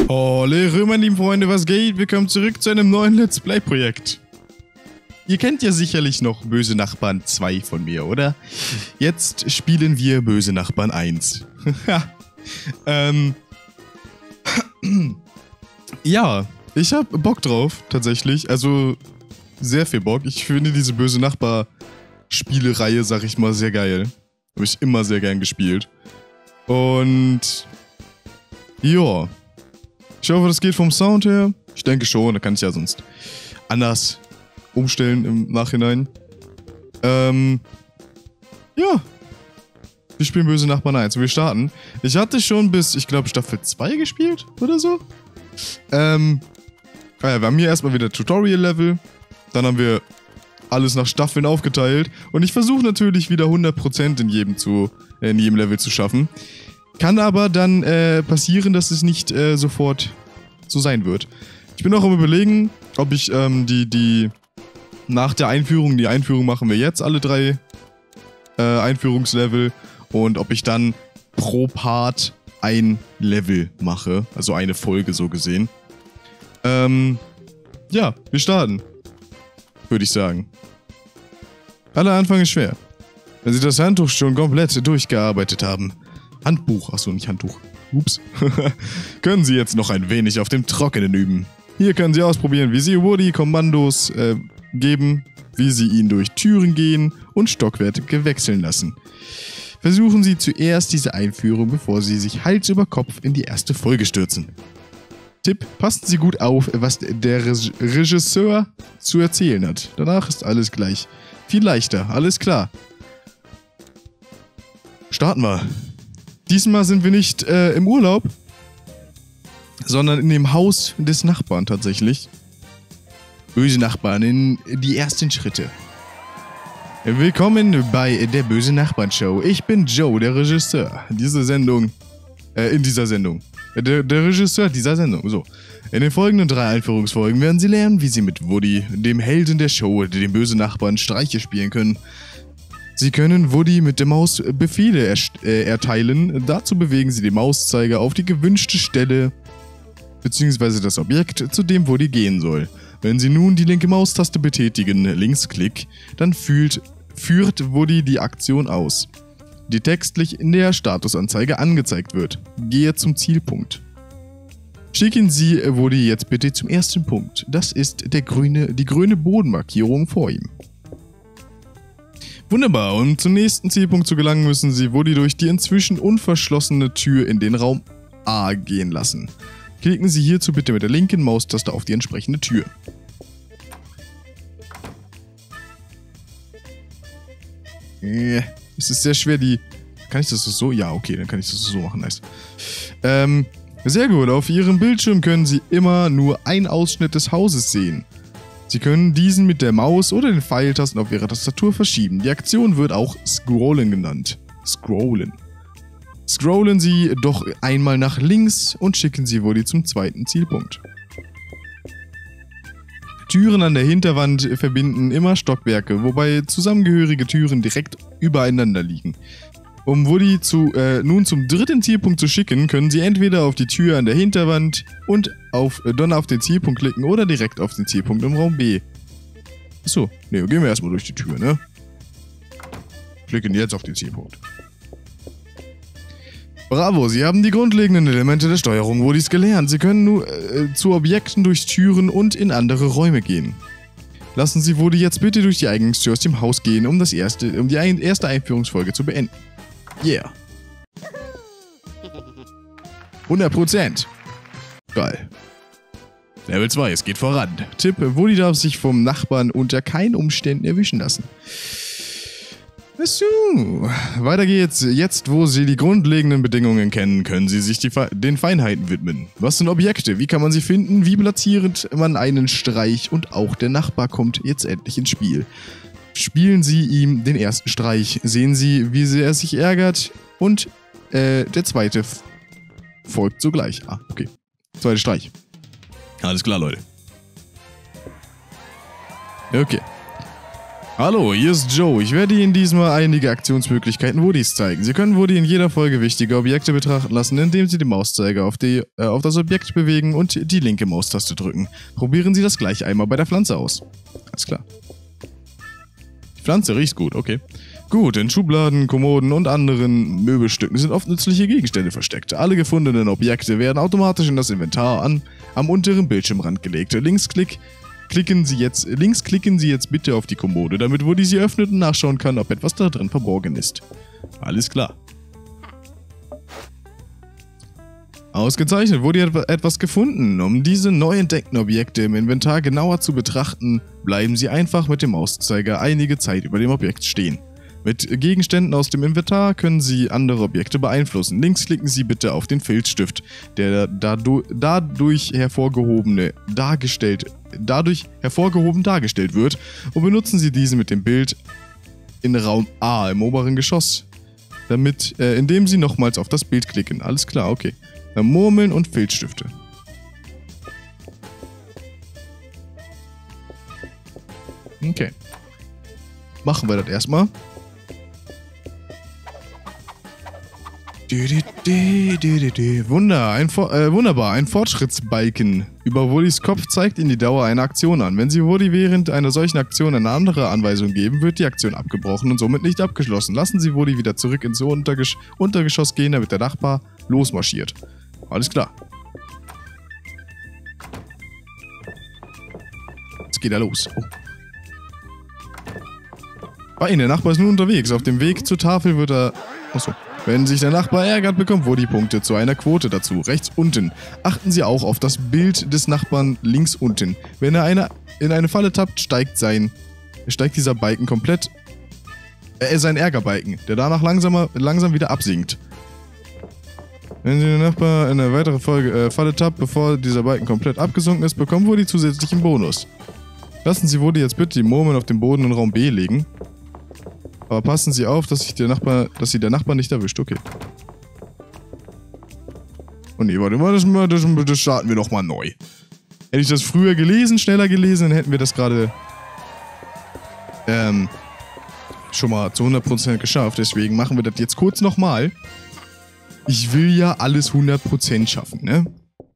Hallo meine lieben Freunde, was geht? Willkommen zurück zu einem neuen Let's Play Projekt. Ihr kennt ja sicherlich noch Böse Nachbarn 2 von mir, oder? Jetzt spielen wir Böse Nachbarn 1. Ja, ich hab Bock drauf, tatsächlich. Also, sehr viel Bock. Ich finde diese Böse Nachbar-Spielereihe, sag ich mal, sehr geil. Habe ich immer sehr gern gespielt. Und ja. Ich hoffe, das geht vom Sound her. Ich denke schon, da kann ich ja sonst anders umstellen im Nachhinein. Ja. Wir spielen Böse Nachbarn 1 und wir starten. Ich hatte schon bis, ich glaube, Staffel 2 gespielt oder so. Ja, wir haben hier erstmal wieder Tutorial-Level. Dann haben wir alles nach Staffeln aufgeteilt. Und ich versuche natürlich wieder 100% in jedem Level zu schaffen. Kann aber dann passieren, dass es nicht sofort so sein wird. Ich bin auch am Überlegen, ob ich nach der Einführung, die Einführung machen wir jetzt, alle 3 Einführungslevel, und ob ich dann pro Part ein Level mache, also eine Folge so gesehen. Ja, wir starten, würde ich sagen. Aller Anfang ist schwer. Wenn Sie das Handtuch schon komplett durchgearbeitet haben. Handbuch, achso, nicht Handtuch. Ups. Können Sie jetzt noch ein wenig auf dem Trockenen üben. Hier können Sie ausprobieren, wie Sie Woody Kommandos geben, wie Sie ihn durch Türen gehen und Stockwerke wechseln lassen. Versuchen Sie zuerst diese Einführung, bevor Sie sich Hals über Kopf in die erste Folge stürzen. Tipp, passen Sie gut auf, was der Regisseur zu erzählen hat. Danach ist alles gleich. Viel leichter, alles klar. Starten wir. Diesmal sind wir nicht im Urlaub, sondern in dem Haus des Nachbarn tatsächlich. Böse Nachbarn in die ersten Schritte. Willkommen bei der Böse Nachbarn Show. Ich bin Joe, der Regisseur dieser Sendung. Der Regisseur dieser Sendung. So. In den folgenden 3 Einführungsfolgen werden Sie lernen, wie Sie mit Woody, dem Helden der Show, dem bösen Nachbarn, Streiche spielen können. Sie können Woody mit der Maus Befehle erteilen. Dazu bewegen Sie den Mauszeiger auf die gewünschte Stelle bzw. das Objekt, zu dem Woody gehen soll. Wenn Sie nun die linke Maustaste betätigen, Linksklick, dann führt Woody die Aktion aus, die textlich in der Statusanzeige angezeigt wird. Gehe zum Zielpunkt. Schicken Sie Woody jetzt bitte zum ersten Punkt. Das ist die grüne Bodenmarkierung vor ihm. Wunderbar, um zum nächsten Zielpunkt zu gelangen, müssen Sie Woody durch die inzwischen unverschlossene Tür in den Raum A gehen lassen. Klicken Sie hierzu bitte mit der linken Maustaste auf die entsprechende Tür. Es ist sehr schwer, Kann ich das so? Ja, okay, dann kann ich das so machen, nice. Sehr gut, auf Ihrem Bildschirm können Sie immer nur einen Ausschnitt des Hauses sehen. Sie können diesen mit der Maus oder den Pfeiltasten auf Ihrer Tastatur verschieben. Die Aktion wird auch Scrollen genannt. Scrollen. Scrollen Sie doch einmal nach links und schicken Sie Woody zum zweiten Zielpunkt. Türen an der Hinterwand verbinden immer Stockwerke, wobei zusammengehörige Türen direkt übereinander liegen. Um Woody nun zum dritten Zielpunkt zu schicken, können Sie entweder auf die Tür an der Hinterwand und dann auf den Zielpunkt klicken oder direkt auf den Zielpunkt im Raum B. Achso, ne, gehen wir erstmal durch die Tür, ne? Klicken jetzt auf den Zielpunkt. Bravo, Sie haben die grundlegenden Elemente der Steuerung Woodys gelernt. Sie können nun zu Objekten durch Türen und in andere Räume gehen. Lassen Sie Woody jetzt bitte durch die Eingangstür aus dem Haus gehen, um die erste Einführungsfolge zu beenden. Yeah. 100%. Geil. Level 2, es geht voran. Tipp, Woody darf sich vom Nachbarn unter keinen Umständen erwischen lassen. So, weiter geht's. Jetzt, wo Sie die grundlegenden Bedingungen kennen, können Sie sich den Feinheiten widmen. Was sind Objekte? Wie kann man sie finden? Wie platziert man einen Streich? Und auch der Nachbar kommt jetzt endlich ins Spiel. Spielen Sie ihm den ersten Streich. Sehen Sie, wie sehr er sich ärgert. Und der zweite folgt sogleich. Ah, okay. Zweiter Streich. Alles klar, Leute. Okay. Hallo, hier ist Joe. Ich werde Ihnen diesmal einige Aktionsmöglichkeiten Woodys zeigen. Sie können Woody in jeder Folge wichtige Objekte betrachten lassen, indem Sie den Mauszeiger auf das Objekt bewegen und die linke Maustaste drücken. Probieren Sie das gleich einmal bei der Pflanze aus. Alles klar. Die Pflanze riecht gut, okay. Gut, in Schubladen, Kommoden und anderen Möbelstücken sind oft nützliche Gegenstände versteckt. Alle gefundenen Objekte werden automatisch in das Inventar am unteren Bildschirmrand gelegt. Links klicken Sie jetzt bitte auf die Kommode, damit Woody sie öffnet und nachschauen kann, ob etwas da drin verborgen ist. Alles klar. Ausgezeichnet, Woody hat etwas gefunden. Um diese neu entdeckten Objekte im Inventar genauer zu betrachten, bleiben Sie einfach mit dem Mauszeiger einige Zeit über dem Objekt stehen. Mit Gegenständen aus dem Inventar können Sie andere Objekte beeinflussen. Links klicken Sie bitte auf den Filzstift, der dadurch hervorgehoben dargestellt wird, und benutzen Sie diesen mit dem Bild in Raum A im oberen Geschoss, indem Sie nochmals auf das Bild klicken. Alles klar, okay. Dann Murmeln und Filzstifte. Okay. Machen wir das erstmal. Wunderbar, ein Fortschrittsbalken über Woodys Kopf zeigt Ihnen die Dauer einer Aktion an. Wenn Sie Woody während einer solchen Aktion eine andere Anweisung geben, wird die Aktion abgebrochen und somit nicht abgeschlossen. Lassen Sie Woody wieder zurück ins Untergeschoss gehen, damit der Nachbar losmarschiert. Alles klar. Jetzt geht er los. Oh. Nein, der Nachbar ist nun unterwegs. Auf dem Weg zur Tafel wird er... Achso. Wenn sich der Nachbar ärgert, bekommt Woody Punkte zu einer Quote dazu. Rechts unten. Achten Sie auch auf das Bild des Nachbarn links unten. Wenn er in eine Falle tappt, steigt dieser Balken komplett... sein Ärgerbalken, der danach langsam wieder absinkt. Wenn Sie den Nachbar in eine weitere Falle tappt, bevor dieser Balken komplett abgesunken ist, bekommt Woody zusätzlichen Bonus. Lassen Sie Woody jetzt bitte die Murmeln auf den Boden in Raum B legen. Aber passen Sie auf, dass Sie der Nachbar nicht erwischt. Okay. Und nee, warte mal, das starten wir doch mal neu. Hätte ich das früher gelesen, schneller gelesen, dann hätten wir das gerade schon mal zu 100% geschafft. Deswegen machen wir das jetzt kurz nochmal. Ich will ja alles 100% schaffen, ne?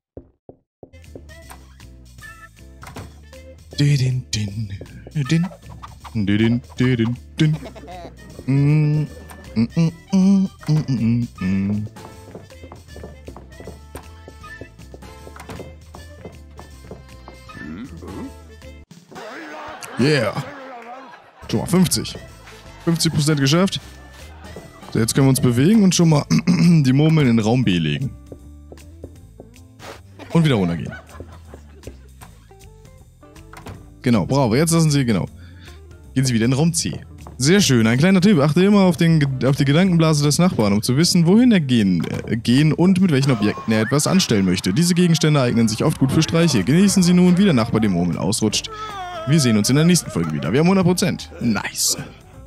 Yeah. Schon mal 50. 50% geschafft. So, jetzt können wir uns bewegen und schon mal die Murmeln in Raum B legen. Und wieder runtergehen. Genau, bravo. Jetzt lassen Sie, genau. Gehen Sie wieder in Raum C. Sehr schön. Ein kleiner Tipp. Achte immer auf die Gedankenblase des Nachbarn, um zu wissen, wohin er gehen und mit welchen Objekten er etwas anstellen möchte. Diese Gegenstände eignen sich oft gut für Streiche. Genießen Sie nun, wie der Nachbar die Murmeln ausrutscht. Wir sehen uns in der nächsten Folge wieder. Wir haben 100%. Nice.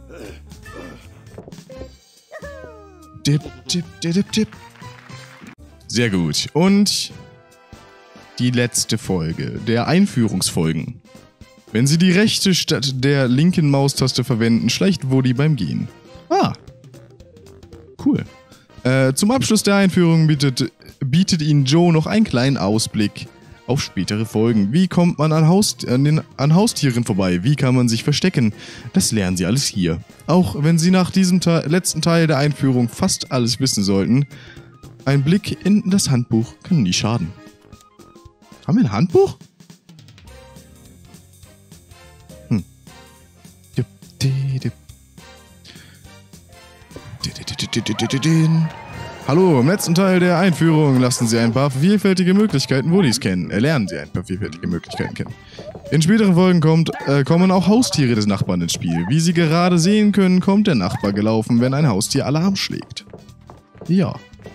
Dip, dip, dip, dip. Sehr gut. Und die letzte Folge der Einführungsfolgen. Wenn Sie die rechte statt der linken Maustaste verwenden, schleicht Woody beim Gehen. Ah. Cool. Zum Abschluss der Einführung bietet Ihnen Joe noch einen kleinen Ausblick auf spätere Folgen. Wie kommt man an Haustieren vorbei? Wie kann man sich verstecken? Das lernen Sie alles hier. Auch wenn Sie nach diesem letzten Teil der Einführung fast alles wissen sollten, ein Blick in das Handbuch kann nie schaden. Haben wir ein Handbuch? Hallo, im letzten Teil der Einführung lassen Sie ein paar vielfältige Möglichkeiten Woodys kennen. Lernen Sie ein paar vielfältige Möglichkeiten kennen. In späteren Folgen kommen auch Haustiere des Nachbarn ins Spiel. Wie Sie gerade sehen können, kommt der Nachbar gelaufen, wenn ein Haustier Alarm schlägt. Ja.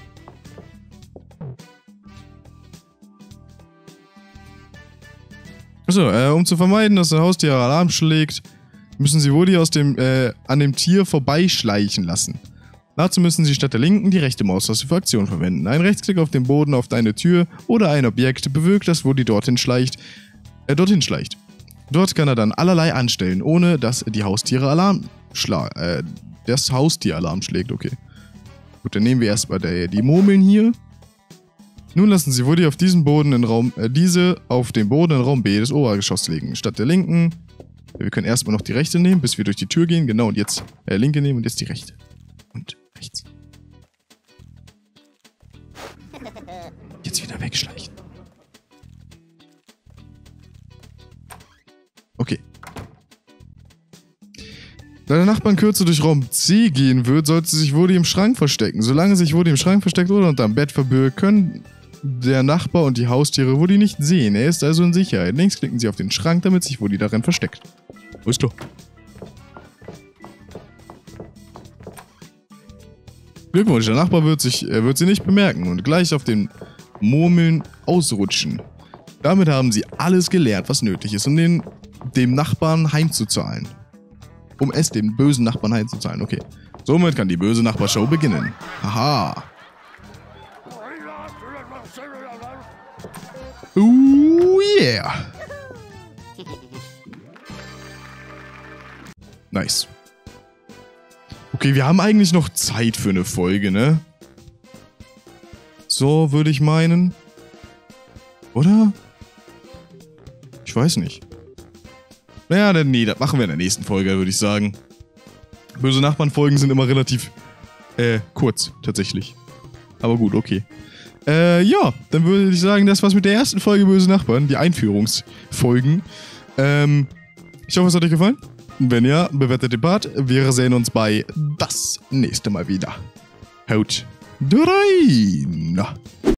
So, um zu vermeiden, dass ein Haustier Alarm schlägt, müssen Sie Woody an dem Tier vorbeischleichen lassen. Dazu müssen Sie statt der linken die rechte Maustaste für Aktion verwenden. Ein Rechtsklick auf den Boden auf eine Tür oder ein Objekt bewirkt, dass Woody dorthin schleicht. Dort kann er dann allerlei anstellen, ohne dass die Haustiere das Haustier Alarm schlägt, okay. Gut, dann nehmen wir erstmal die Murmeln hier. Nun lassen Sie Woody auf diesen Boden in Raum, diese auf den Boden in Raum B des Obergeschosses legen. Statt der linken. Wir können erstmal noch die rechte nehmen, bis wir durch die Tür gehen. Genau, und jetzt linke nehmen und jetzt die rechte. Und rechts. Jetzt wieder wegschleichen. Okay. Da der Nachbarn-Kürze durch Raum C gehen wird, sollte sich Woody im Schrank verstecken. Solange sich Woody im Schrank versteckt oder unterm Bett verbirgt, können der Nachbar und die Haustiere Woody nicht sehen. Er ist also in Sicherheit. Links klicken Sie auf den Schrank, damit sich Woody darin versteckt. Ist klar. Glückwunsch, der Nachbar wird sie nicht bemerken und gleich auf den Murmeln ausrutschen. Damit haben Sie alles gelernt, was nötig ist, um dem Nachbarn heimzuzahlen. Um es dem bösen Nachbarn heimzuzahlen, okay. Somit kann die böse Nachbarshow beginnen. Haha. Yeah. Nice. Okay, wir haben eigentlich noch Zeit für eine Folge, ne? So, würde ich meinen. Oder? Ich weiß nicht. Naja, nee, das machen wir in der nächsten Folge, würde ich sagen. Böse Nachbarn-Folgen sind immer relativ, kurz, tatsächlich. Aber gut, okay. Ja, dann würde ich sagen, das war's mit der ersten Folge Böse Nachbarn, die Einführungsfolgen. Ich hoffe, es hat euch gefallen. Wenn ja, bewertet den Part. Wir sehen uns bei das nächste Mal wieder. Haut rein!